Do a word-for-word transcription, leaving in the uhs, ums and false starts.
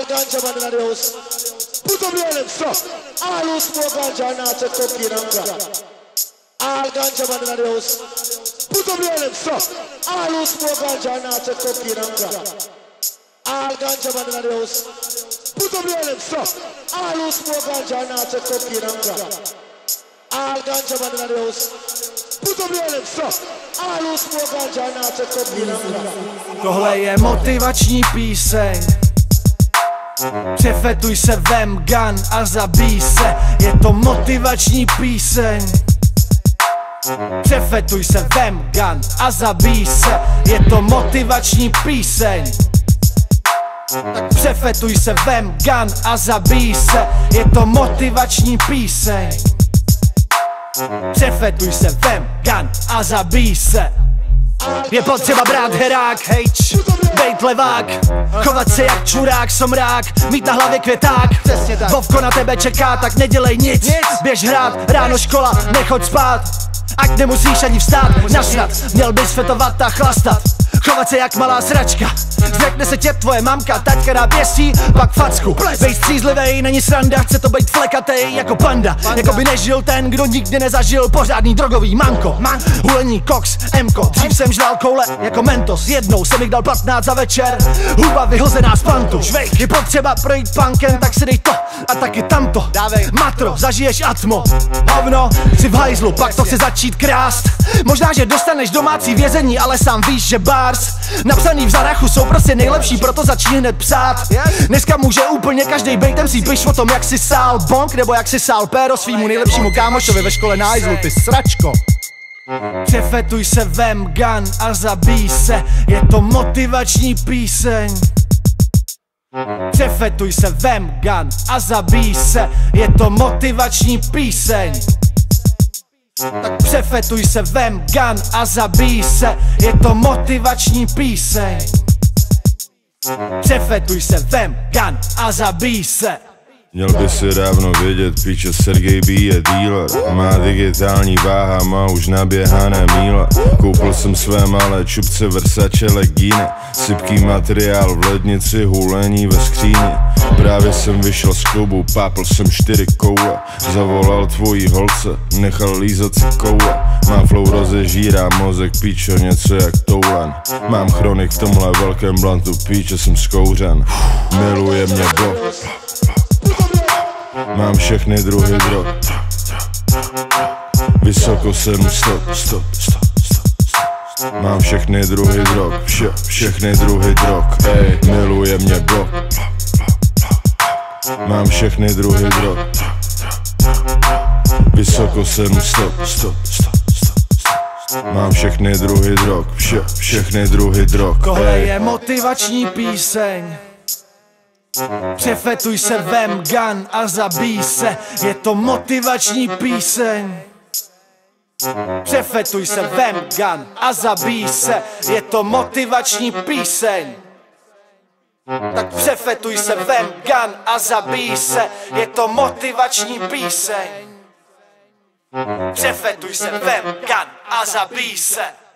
ganja man in the house. Put up your lips, so. All who smoke ganja and not take cocaine and crack. All ganja man in the house. Put up your lips, so. All who smoke ganja and not take cocaine and crack. All ganja man in the house. Put up your lips, so. All who smoke ganja and not take cocaine and crack. All ganja man in the house. Put up your lips, so. All who smoke ganja and not take cocaine and crack. Tohle je motivační píseň. Přefetuj se, vem gun a zabij se. Je to motivační píseň. Přefetuj se, vem gun a zabij se. Je to motivační píseň. Tak přefetuj se, vem gun a zabij se. Je to motivační píseň. Přefetuj se, vem gun a zabij se. Je potřeba brát herák, hejč, bejt levák, chovat se jak čurák, somrák, mít na hlavě květák. Vovko na tebe čeká, tak nedělej nic, běž hrát, ráno škola, nechoď spát. Ať nemusíš ani vstát, nasrat, měl bys fetovat a chlastat. Chovat se jak malá sračka, zřekne se tě tvoje mamka, taťka dá pěstí, pak facku. Bej střízlivej, není sranda, chce to být flekatej jako panda. Jako by nežil ten, kdo nikdy nezažil pořádný drogový manko. Hulení, koks, emko, dřív jsem žral koule jako Mentos. Jednou jsem jich dal patnáct za večer, huba vyhozená z pantu. Je potřeba projít punkem, tak si dej to a taky tamto. Matro, zažiješ atmo, hovno, si v hajzlu, pak to chce začít krást. Možná, že dostaneš domácí vězení, ale sám víš, že bars napsaný v Zarachu jsou prostě nejlepší, proto začni hned psát. Dneska může úplně každej bejt em cé, piš o tom, jak si sál bonk, nebo jak si sál péro svýmu nejlepšímu kámošovi ve škole na hajzlu, ty sračko. Přefetuj se, vem gun a zabij se. Je to motivační píseň. Přefetuj se, vem gun a zabij se. Je to motivační píseň. Tak přefetuj se, vem gun a zabij se. Je to motivační píseň. Přefetuj se, vem gun a zabij se. Měl by si dávno vědět, píče Sergej B je dealer. Má digitální váha, má už naběhané míle. Koupil jsem své malé čupce Versace legíny. Sypký materiál v lednici, hulení ve skříni. Právě jsem vyšel z klubu, pápl jsem čtyři koule. Zavolal tvojí holce, nechal lízat si koule. Má flow rozežírá mozek, píčo, něco jak toulen. Mám chronik v tomhle velkém blantu, píče, jsem zkouřen. Miluje mě blok. Mám všechny druhy drog. Vysoko jsem stop, stop, stop, stop. Mám všechny druhy drog, vše, všechny druhy drog. Ej, miluje mě blok. Mám všechny druhy drog. Vysoko jsem stop, stop, stop, stop. Mám všechny druhy drog, vše, všechny druhy drog. Tohle je motivační píseň. Přefetuj se, vem gun a zabij se. Je to motivační píseň. Přefetuj se, vem gun a zabij se. Je to motivační píseň. Tak přefetuj se, vem gun a zabij se. Je to motivační píseň. Přefetuj se, vem gun a zabij se.